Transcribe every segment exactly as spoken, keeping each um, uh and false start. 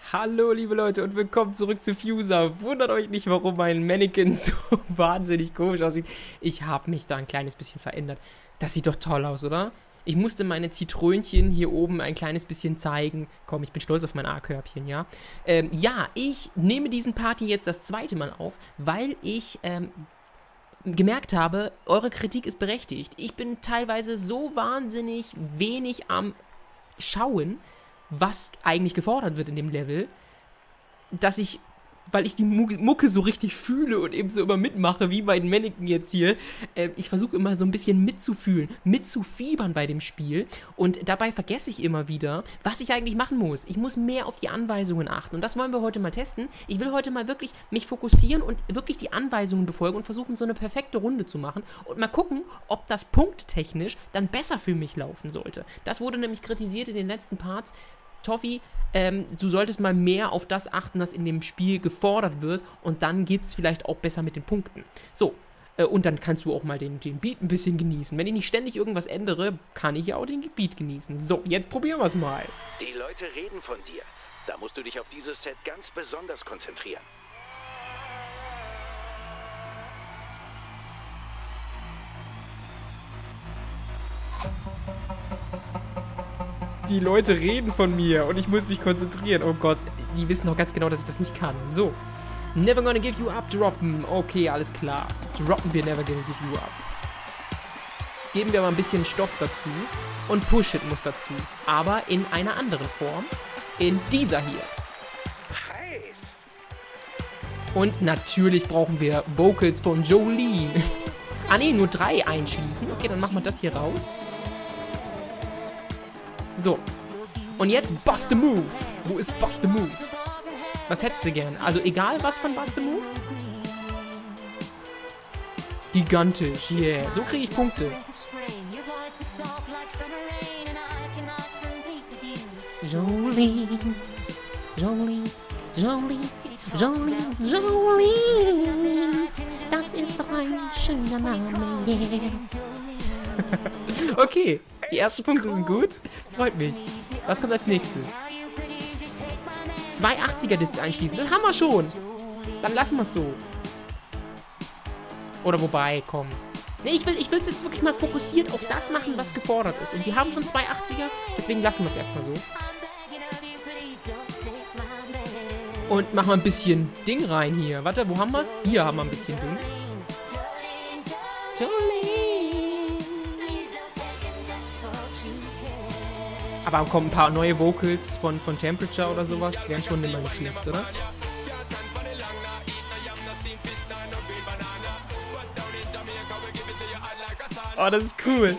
Hallo liebe Leute und willkommen zurück zu Fuser. Wundert euch nicht, warum mein Mannequin so wahnsinnig komisch aussieht. Ich habe mich da ein kleines bisschen verändert. Das sieht doch toll aus, oder? Ich musste meine Zitrönchen hier oben ein kleines bisschen zeigen. Komm, ich bin stolz auf mein A-Körbchen, ja? Ähm, ja, ich nehme diesen Party jetzt das zweite Mal auf, weil ich ähm, gemerkt habe, eure Kritik ist berechtigt. Ich bin teilweise so wahnsinnig wenig am Schauen, was eigentlich gefordert wird in dem Level, dass ich, weil ich die Mucke so richtig fühle und eben so immer mitmache, wie mein Mannequin jetzt hier, äh, ich versuche immer so ein bisschen mitzufühlen, mitzufiebern bei dem Spiel und dabei vergesse ich immer wieder, was ich eigentlich machen muss. Ich muss mehr auf die Anweisungen achten und das wollen wir heute mal testen. Ich will heute mal wirklich mich fokussieren und wirklich die Anweisungen befolgen und versuchen, so eine perfekte Runde zu machen und mal gucken, ob das punkttechnisch dann besser für mich laufen sollte. Das wurde nämlich kritisiert in den letzten Parts. Toffi, ähm, du solltest mal mehr auf das achten, was in dem Spiel gefordert wird und dann geht es vielleicht auch besser mit den Punkten. So, äh, und dann kannst du auch mal den, den Beat ein bisschen genießen. Wenn ich nicht ständig irgendwas ändere, kann ich ja auch den Beat genießen. So, jetzt probieren wir es mal. Die Leute reden von dir. Da musst du dich auf dieses Set ganz besonders konzentrieren. Die Leute reden von mir und ich muss mich konzentrieren. Oh Gott, die wissen doch ganz genau, dass ich das nicht kann. So. Never gonna give you up, droppen. Okay, alles klar. Droppen wir Never gonna give you up. Geben wir mal ein bisschen Stoff dazu. Und Push It muss dazu. Aber in einer anderen Form. In dieser hier. Heiß. Und natürlich brauchen wir Vocals von Jolene. Ah ne, nur drei einschließen. Okay, dann machen wir das hier raus. So, und jetzt Bust the Move. Wo ist Bust the Move? Was hättest du gern? Also egal was von Bust the Move? Gigantisch, yeah. So kriege ich Punkte. Jolene, Jolene, Jolene, Jolene, Jolene. Das ist doch ein schöner Name, yeah. Okay, die ersten Punkte sind gut. Freut mich. Was kommt als nächstes? zwei achtziger-Discs einschließen. Das haben wir schon. Dann lassen wir es so. Oder wobei, komm. Nee, ich will ich will es jetzt wirklich mal fokussiert auf das machen, was gefordert ist. Und wir haben schon zwei achtziger, deswegen lassen wir es erstmal so. Und machen wir ein bisschen Ding rein hier. Warte, wo haben wir es? Hier haben wir ein bisschen Ding. Jolene. Aber kommen ein paar neue Vocals von, von Temperature oder sowas. Wären schon immer nicht schlecht, oder? Oh, das ist cool.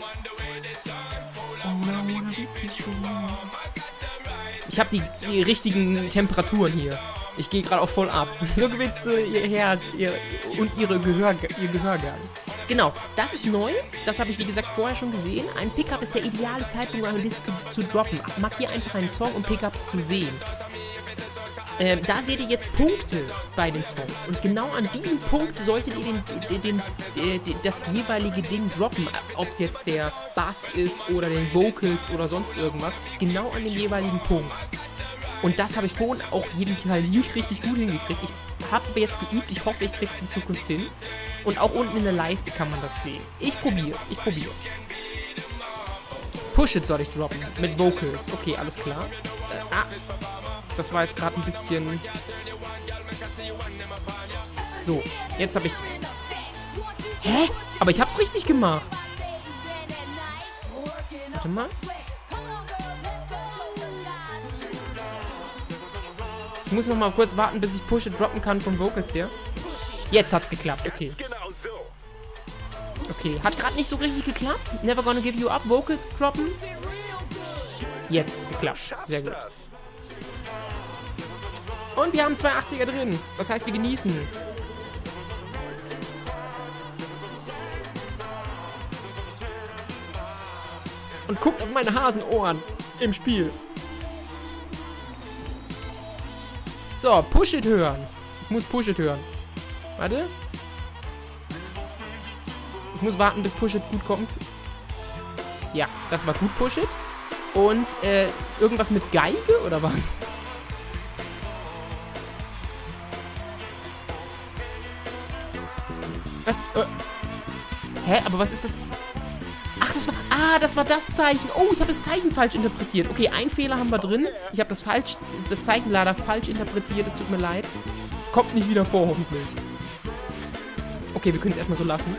Ich habe die, die richtigen Temperaturen hier. Ich gehe gerade auch voll ab. So gewinnst du ihr Herz ihr, und ihre Gehör, ihr Gehörgang. Genau, das ist neu. Das habe ich, wie gesagt, vorher schon gesehen. Ein Pickup ist der ideale Zeitpunkt, um eine Disc zu droppen. Markiere einfach einen Song, um Pickups zu sehen. Ähm, da seht ihr jetzt Punkte bei den Songs. Und genau an diesem Punkt solltet ihr den, den, den, den, das jeweilige Ding droppen. Ob es jetzt der Bass ist oder den Vocals oder sonst irgendwas. Genau an dem jeweiligen Punkt. Und das habe ich vorhin auch jeden Teil nicht richtig gut hingekriegt. Ich habe jetzt geübt. Ich hoffe, ich kriege es in Zukunft hin. Und auch unten in der Leiste kann man das sehen. Ich probiere es, ich probiere es. Push It soll ich droppen, mit Vocals. Okay, alles klar. Äh, ah, das war jetzt gerade ein bisschen... So, jetzt habe ich... Hä? Aber ich habe es richtig gemacht. Warte mal. Ich muss noch mal kurz warten, bis ich Push It droppen kann vom Vocals hier. Jetzt hat's geklappt, okay. Okay, hat gerade nicht so richtig geklappt. Never gonna give you up, Vocals droppen. Jetzt geklappt, sehr gut. Und wir haben zwei achtziger drin. Das heißt, wir genießen. Und guckt auf meine Hasenohren im Spiel. So, Push It hören. Ich muss Push It hören. Warte. Ich muss warten, bis Push It gut kommt. Ja, das war gut, Push It. Und, äh, irgendwas mit Geige oder was? Was? Äh, hä? Aber was ist das? Ach, das war... Ah, das war das Zeichen. Oh, ich habe das Zeichen falsch interpretiert. Okay, einen Fehler haben wir drin. Ich habe das falsch... Das Zeichen leider falsch interpretiert. Es tut mir leid. Kommt nicht wieder vor, hoffentlich. Okay, wir können es erstmal so lassen.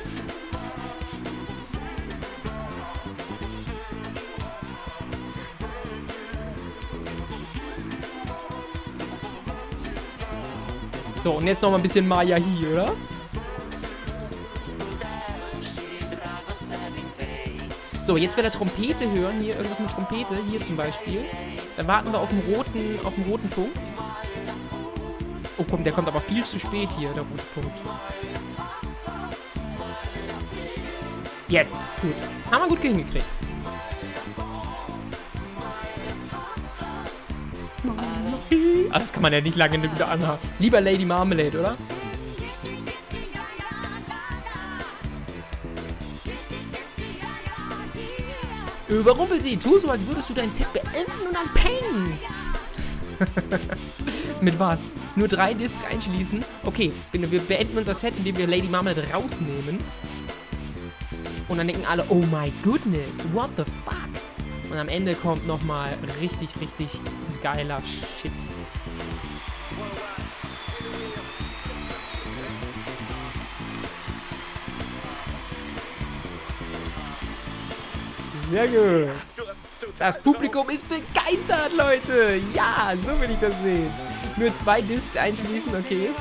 So, und jetzt noch mal ein bisschen Maya Hi, oder? So, jetzt will er Trompete hören. Hier irgendwas mit Trompete. Hier zum Beispiel. Dann warten wir auf den roten, auf den roten Punkt. Oh, komm, der kommt aber viel zu spät hier, der rote Punkt. Jetzt. Gut. Haben wir gut hingekriegt. Ah, das kann man ja nicht lange wieder anhaben. Lieber Lady Marmalade, oder? Überrumpel sie. Tu so, als würdest du dein Set beenden und dann peng. Mit was? Nur drei Discs einschließen? Okay, wir beenden unser Set, indem wir Lady Marmalade rausnehmen. Und dann denken alle, oh my goodness, what the fuck? Und am Ende kommt nochmal richtig, richtig geiler Shit. Sehr gut. Das Publikum ist begeistert, Leute. Ja, so will ich das sehen. Nur zwei Discs einschließen, okay.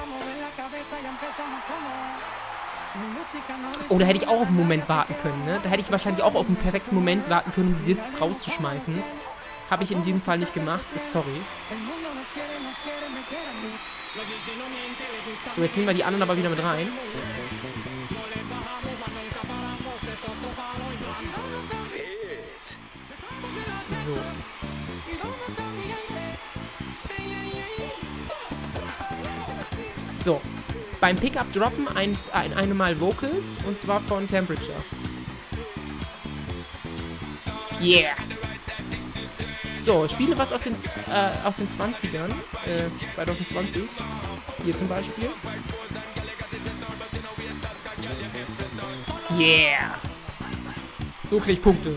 Oh, da hätte ich auch auf einen Moment warten können, ne? Da hätte ich wahrscheinlich auch auf einen perfekten Moment warten können, um die Discs rauszuschmeißen. Habe ich in dem Fall nicht gemacht. Ist sorry. So, jetzt nehmen wir die anderen aber wieder mit rein. So. So. Beim Pickup droppen ein, ein, eine Mal Vocals und zwar von Temperature. Yeah! So, spiele was aus den, äh, aus den zwanzigern. Äh, zwanzig zwanzig. Hier zum Beispiel. Yeah! So krieg ich Punkte.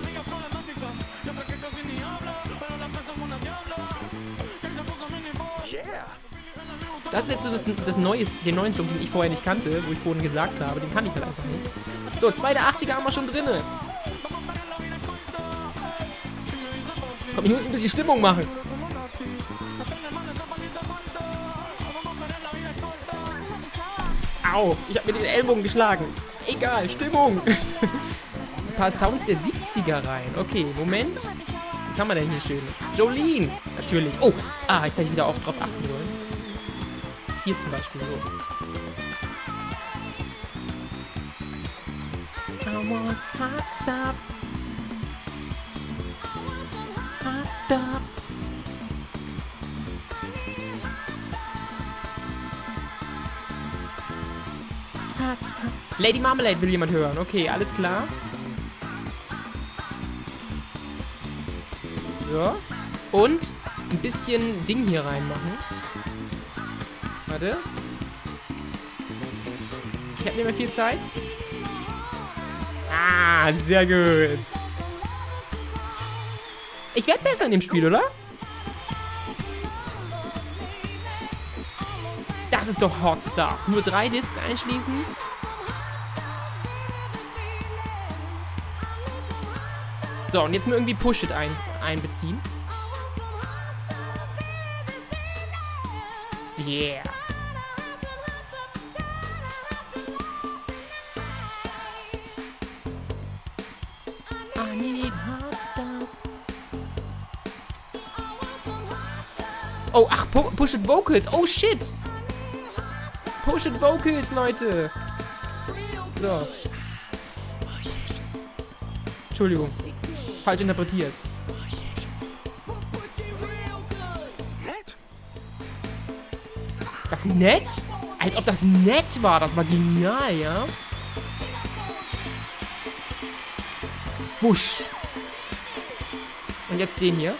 Das ist jetzt so das, das Neues, den neuen Song, den ich vorher nicht kannte, wo ich vorhin gesagt habe. Den kann ich halt einfach nicht. So, zwei der achtziger haben wir schon drinne. Komm, ich muss ein bisschen Stimmung machen. Au, ich habe mir den Ellbogen geschlagen. Egal, Stimmung. Ein paar Sounds der siebziger rein. Okay, Moment. Was kann man denn hier Schönes? Jolene, natürlich. Oh, ah, jetzt hätte ich wieder oft drauf achten sollen. Hier zum Beispiel so. I want hot stuff. Hot stuff. Hot, hot. Lady Marmalade will jemand hören. Okay, alles klar. So. Und ein bisschen Ding hier reinmachen. Warte. Ich habe nicht mehr viel Zeit. Ah, sehr gut. Ich werde besser in dem Spiel, oder? Das ist doch Hot Stuff. Nur drei Discs einschließen. So, und jetzt nur irgendwie Push It ein, einbeziehen. Yeah. I need hot stuff. Oh, ach, pu Push It Vocals. Oh, shit. Push It Vocals, Leute. So. Entschuldigung. Falsch interpretiert. Das nett? Als ob das nett war. Das war genial, ja? Wusch. Und jetzt den hier.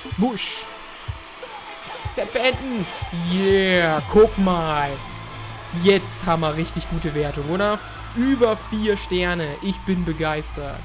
Wusch. Set beenden. Yeah, guck mal. Jetzt haben wir richtig gute Wertung, oder? Über vier Sterne. Ich bin begeistert.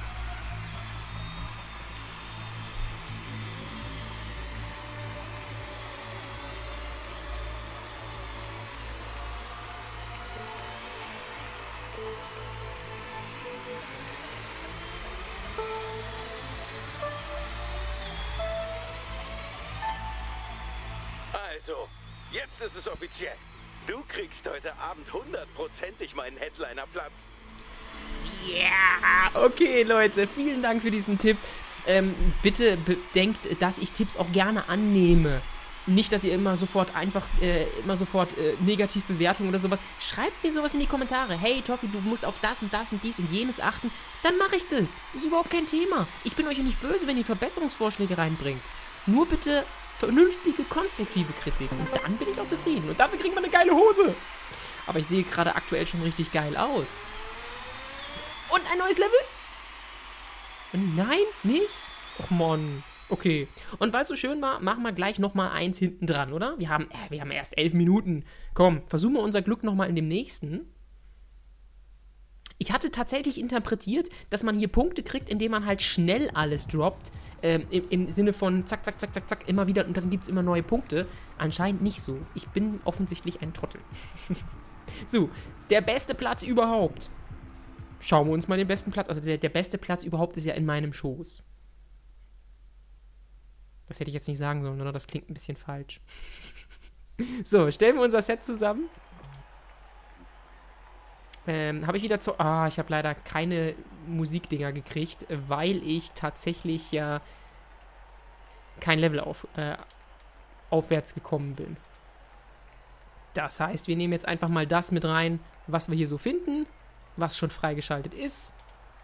Also, jetzt ist es offiziell. Du kriegst heute Abend hundertprozentig meinen Headliner-Platz. Ja, yeah. Okay, Leute, vielen Dank für diesen Tipp. Ähm, bitte bedenkt, dass ich Tipps auch gerne annehme. Nicht, dass ihr immer sofort einfach, äh, immer sofort äh, Negativbewertungen oder sowas. Schreibt mir sowas in die Kommentare. Hey, Toffi, du musst auf das und das und dies und jenes achten. Dann mache ich das. Das ist überhaupt kein Thema. Ich bin euch ja nicht böse, wenn ihr Verbesserungsvorschläge reinbringt. Nur bitte vernünftige, konstruktive Kritik. Und dann bin ich auch zufrieden. Und dafür kriegen wir eine geile Hose. Aber ich sehe gerade aktuell schon richtig geil aus. Und ein neues Level? Nein, nicht? Och Mann. Okay. Und weil es so schön war, machen wir gleich nochmal eins hinten dran, oder? Wir haben, äh, wir haben erst elf Minuten. Komm, versuchen wir unser Glück nochmal in dem nächsten. Ich hatte tatsächlich interpretiert, dass man hier Punkte kriegt, indem man halt schnell alles droppt. Ähm, im, im Sinne von zack, zack, zack, zack, zack, immer wieder und dann gibt es immer neue Punkte. Anscheinend nicht so. Ich bin offensichtlich ein Trottel. So, der beste Platz überhaupt. Schauen wir uns mal den besten Platz. Also der, der beste Platz überhaupt ist ja in meinem Schoß. Das hätte ich jetzt nicht sagen sollen, oder? Das klingt ein bisschen falsch. So, stellen wir unser Set zusammen. Ähm, habe ich wieder zu... Ah, ich habe leider keine Musikdinger gekriegt, weil ich tatsächlich ja kein Level auf, äh, aufwärts gekommen bin. Das heißt, wir nehmen jetzt einfach mal das mit rein, was wir hier so finden, was schon freigeschaltet ist.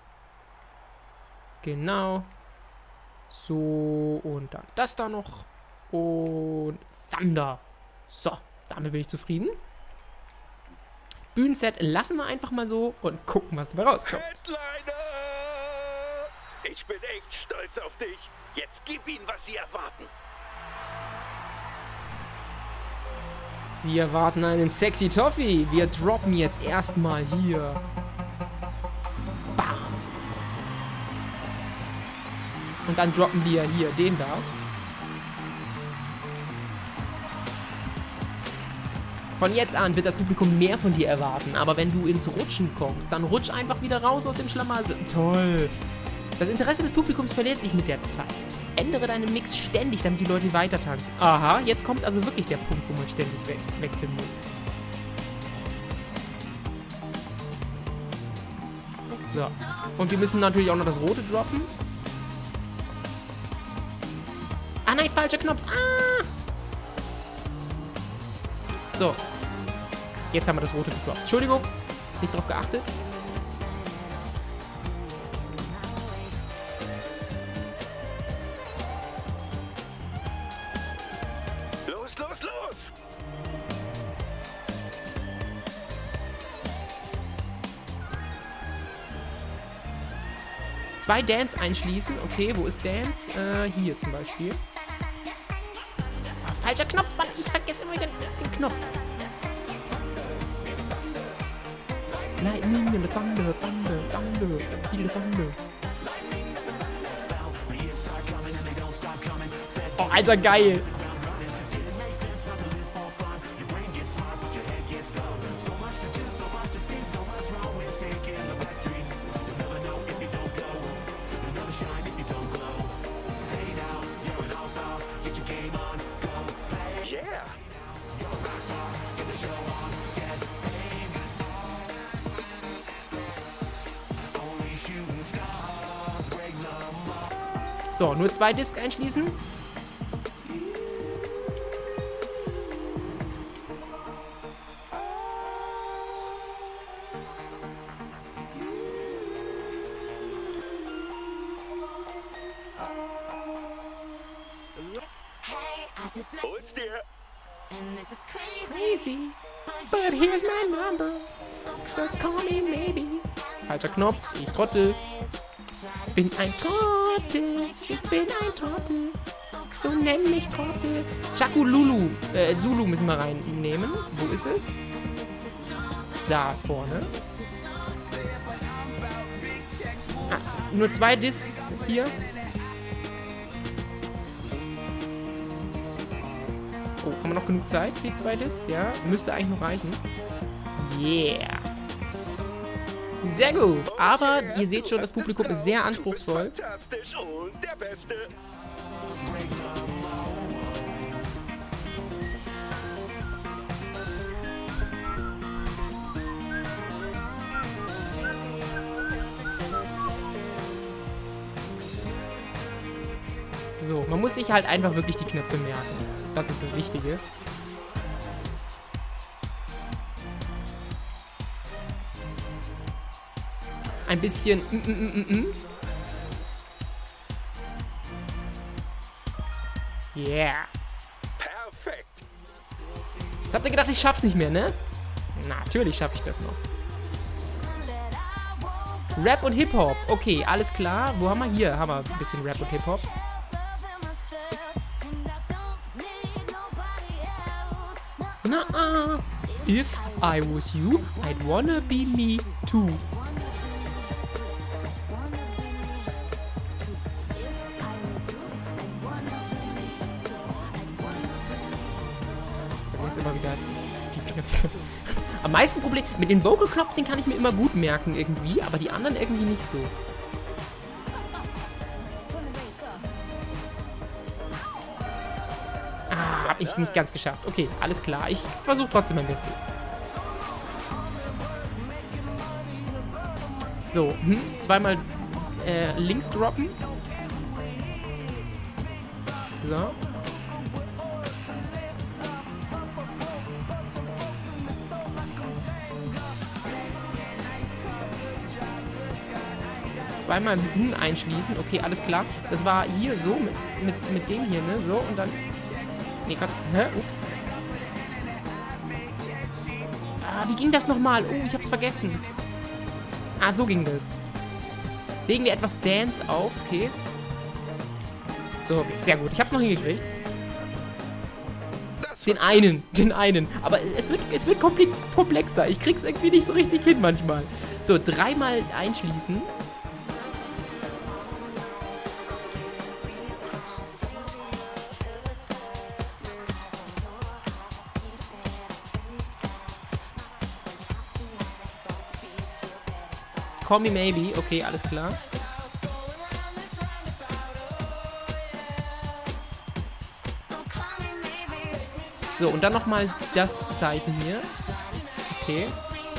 Genau. So, und dann das da noch. Und Thunder. So, damit bin ich zufrieden. Bühnenset lassen wir einfach mal so und gucken, was dabei rauskommt. Headliner! Ich bin echt stolz auf dich. Jetzt gib ihnen, was sie erwarten. Sie erwarten einen sexy Toffee. Wir droppen jetzt erstmal hier. Bam. Und dann droppen wir hier den da. Von jetzt an wird das Publikum mehr von dir erwarten, aber wenn du ins Rutschen kommst, dann rutsch einfach wieder raus aus dem Schlamassel. Toll! Das Interesse des Publikums verliert sich mit der Zeit. Ändere deinen Mix ständig, damit die Leute weiter tanzen. Aha, jetzt kommt also wirklich der Punkt, wo man ständig we wechseln muss. So. Und wir müssen natürlich auch noch das Rote droppen. Ah nein, falscher Knopf. Ah! So. Jetzt haben wir das Rote gedroppt. Entschuldigung, nicht drauf geachtet. Los, los, los! Zwei Dance einschließen. Okay, wo ist Dance? Äh, hier zum Beispiel. Ah, falscher Knopf, Mann. Ich vergesse immer wieder den Knopf. Lightning and the thunder, thunder, thunder, feel the thunder. Oh, Alter, geil. So, nur zwei Discs einschließen. Hol's dir! Crazy, but here's my number. So call me maybe. Falscher Knopf, ich Trottel. Bin ein Trottel, ich bin ein Trottel. So nenn mich Trottel. Chaku Lulu, äh, Zulu müssen wir reinnehmen. Wo ist es? da vorne. Ah, nur zwei Discs hier. Oh, haben wir noch genug Zeit für die zwei Discs? Ja, müsste eigentlich noch reichen. Yeah. Sehr gut. Aber ihr seht schon, das Publikum ist sehr anspruchsvoll. Fantastisch und der Beste. So, man muss sich halt einfach wirklich die Knöpfe merken. Das ist das Wichtige. Ein bisschen... Mm, mm, mm, mm. Yeah. Perfekt. Jetzt habt ihr gedacht, ich schaff's nicht mehr, ne? Na, natürlich schaffe ich das noch. Rap und Hip-Hop. Okay, alles klar. Wo haben wir? Hier haben wir ein bisschen Rap und Hip-Hop. Na, if I was you, I'd wanna be me too. Ich vergesse immer wieder die Knöpfe. Am meisten Problem mit dem Vocal-Knopf, den kann ich mir immer gut merken irgendwie, aber die anderen irgendwie nicht so. Ah, hab ich nicht ganz geschafft. Okay, alles klar. Ich versuche trotzdem mein Bestes. So, hm, zweimal äh, links droppen. So. Zweimal hm einschließen. Okay, alles klar. Das war hier so, mit, mit, mit dem hier, ne? So, und dann... Nee, Gott. Hä? Ups. Ah, wie ging das nochmal? Oh, ich hab's vergessen. Ah, so ging das. Legen wir etwas Dance auf. Okay. So, okay. Sehr gut. Ich hab's noch hingekriegt. Den einen. Den einen. Aber es wird, es wird komplexer. Ich krieg's irgendwie nicht so richtig hin manchmal. So, dreimal einschließen. Call me maybe. Okay, alles klar. So, und dann nochmal das Zeichen hier. Okay.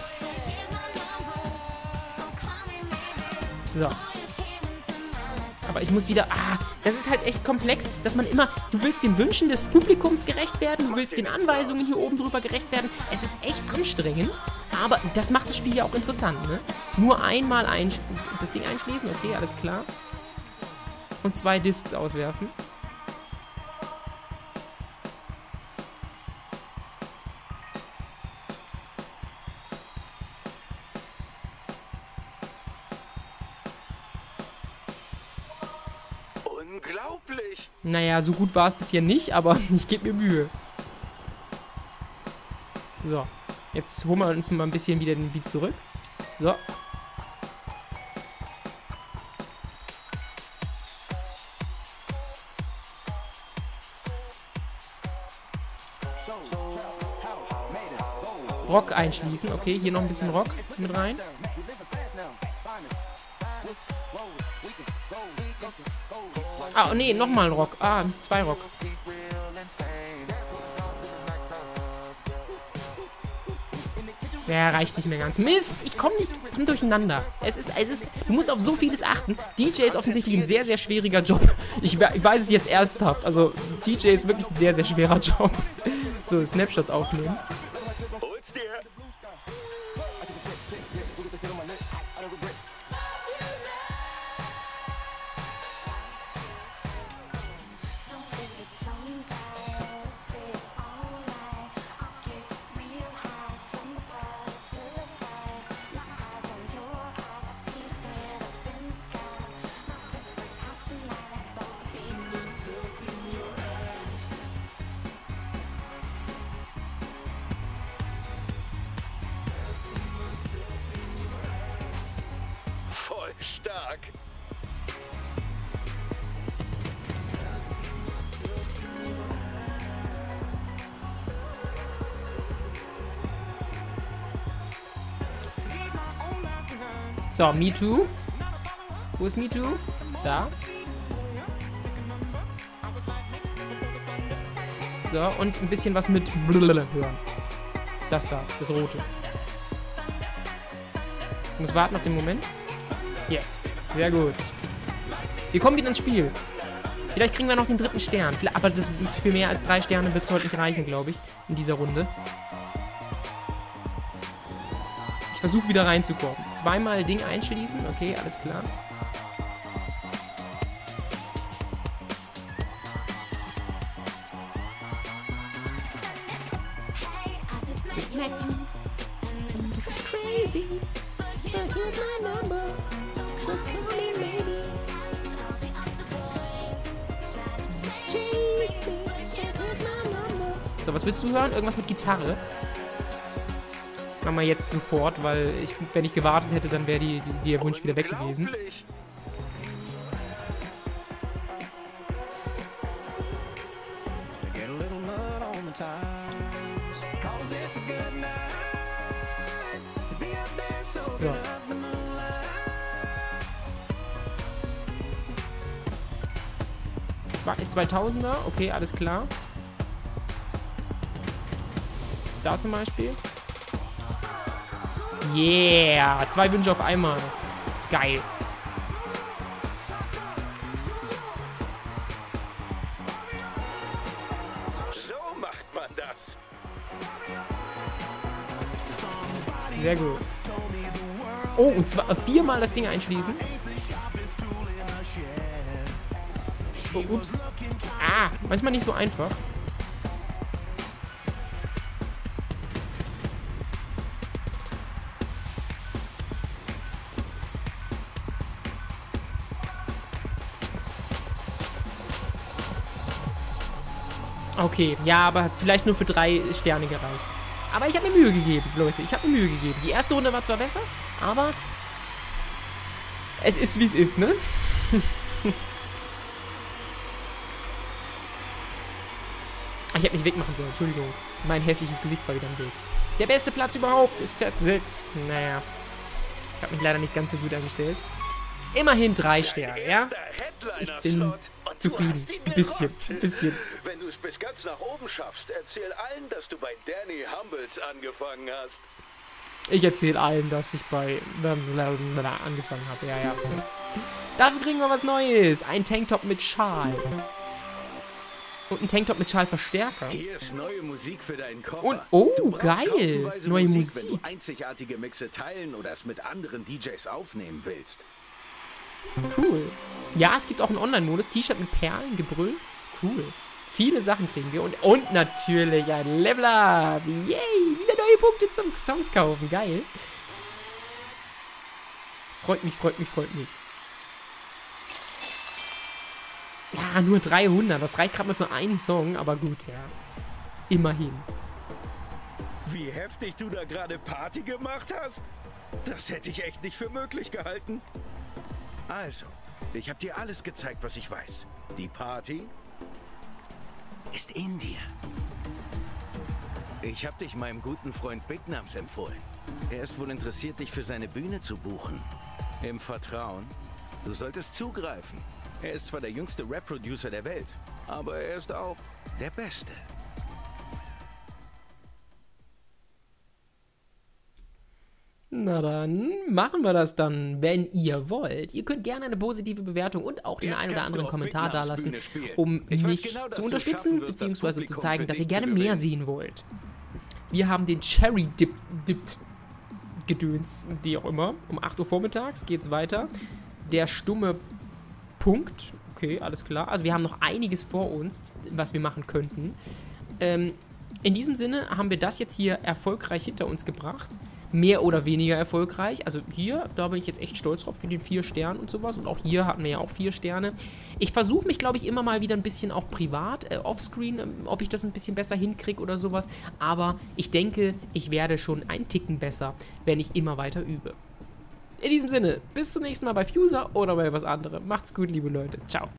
So. Aber ich muss wieder... Ah, das ist halt echt komplex, dass man immer... Du willst den Wünschen des Publikums gerecht werden, du willst den Anweisungen hier oben drüber gerecht werden. Es ist echt anstrengend, aber das macht das Spiel ja auch interessant, ne? Nur einmal ein, das Ding einschließen, okay, alles klar. Und zwei Discs auswerfen. Unglaublich. Naja, so gut war es bisher nicht, aber ich gebe mir Mühe. So, jetzt holen wir uns mal ein bisschen wieder den Beat zurück. So. Rock einschließen. Okay, hier noch ein bisschen Rock mit rein. Ah, nee, nochmal Rock. Ah, Mist, zwei Rock. Ja, reicht nicht mehr ganz. Mist, ich komme nicht komm durcheinander. Es ist, es ist, du musst auf so vieles achten. D J ist offensichtlich ein sehr, sehr schwieriger Job. Ich, ich weiß es jetzt ernsthaft. Also, D J ist wirklich ein sehr, sehr schwerer Job. So, Snapshots aufnehmen. Hol's dir. Stark. So, Me Too. Wo ist Me Too? Da. So, und ein bisschen was mit Blablabla hören. Das da, das rote. Ich muss warten auf den Moment. Jetzt. Sehr gut. Wir kommen wieder ins Spiel. Vielleicht kriegen wir noch den dritten Stern. Aber das, für mehr als drei Sterne wird es heute nicht reichen, glaube ich, in dieser Runde. Ich versuche wieder reinzukommen. Zweimal Ding einschließen. Okay, alles klar. Just met you. This is crazy. But here's my number. So call me maybe. Chase me. Here's my number. So, was willst du hören? Irgendwas mit Gitarre? Machen wir jetzt sofort, weil ich, wenn ich gewartet hätte, dann wäre die, die, der Wunsch wieder weg gewesen. So. zweitausender, okay, alles klar. Da zum Beispiel. Yeah, zwei Wünsche auf einmal. Geil. So macht man das. Sehr gut. Oh, und zwar viermal das Ding einschließen. Oh, ups. Ah, manchmal nicht so einfach. Okay, ja, aber vielleicht nur für drei Sterne gereicht. Aber ich habe mir Mühe gegeben, Leute. Ich habe mir Mühe gegeben. Die erste Runde war zwar besser, aber es ist, wie es ist, ne? Ich hätte mich wegmachen sollen, Entschuldigung. Mein hässliches Gesicht war wieder im Weg. Der beste Platz überhaupt ist Set sechs. Naja, ich habe mich leider nicht ganz so gut angestellt. Immerhin drei Sterne, ja? Ich bin zufrieden. Ein bisschen, ein bisschen. Wenn du es bis ganz nach oben schaffst, erzähl allen, dass du bei Danny Humbles angefangen hast. Ich erzähle allen, dass ich bei angefangen habe. Ja, ja. Dafür kriegen wir was Neues. Ein Tanktop mit Schal. Und ein Tanktop mit Schalverstärker. Hier ist neue Musik für deinen Koffer. Und, oh, geil. Neue Musik. Wenn du einzigartige Mixe teilen oder es mit anderen D Js aufnehmen willst. Cool. Ja, es gibt auch einen Online-Modus. T-Shirt mit Perlen, Gebrüll. Cool. Viele Sachen kriegen wir. Und, und natürlich ein Level-Up. Yay. Wieder neue Punkte zum Songs kaufen. Geil. Freut mich, freut mich, freut mich. Ja, nur dreihundert. Das reicht gerade mal für einen Song. Aber gut, ja. Immerhin. Wie heftig du da gerade Party gemacht hast? Das hätte ich echt nicht für möglich gehalten. Also, ich habe dir alles gezeigt, was ich weiß. Die Party ist in dir. Ich habe dich meinem guten Freund Big Nams empfohlen. Er ist wohl interessiert, dich für seine Bühne zu buchen. Im Vertrauen, du solltest zugreifen. Er ist zwar der jüngste Rap-Producer der Welt, aber er ist auch der Beste. Na dann, machen wir das dann, wenn ihr wollt. Ihr könnt gerne eine positive Bewertung und auch den einen oder anderen Kommentar dalassen, um mich genau, zu unterstützen, beziehungsweise zu zeigen, dass ihr gerne mehr sehen wollt. Wir haben den Cherry Dip, Dipped Gedöns, wie auch immer. Um acht Uhr vormittags geht's weiter. Der stumme Punkt. Okay, alles klar. Also wir haben noch einiges vor uns, was wir machen könnten. Ähm, in diesem Sinne haben wir das jetzt hier erfolgreich hinter uns gebracht. Mehr oder weniger erfolgreich. Also hier, da bin ich jetzt echt stolz drauf mit den vier Sternen und sowas. Und auch hier hatten wir ja auch vier Sterne. Ich versuche mich, glaube ich, immer mal wieder ein bisschen auch privat, äh, offscreen, äh, ob ich das ein bisschen besser hinkriege oder sowas. Aber ich denke, ich werde schon einen Ticken besser, wenn ich immer weiter übe. in diesem Sinne, bis zum nächsten Mal bei Fuser oder bei was anderem. Macht's gut, liebe Leute. Ciao.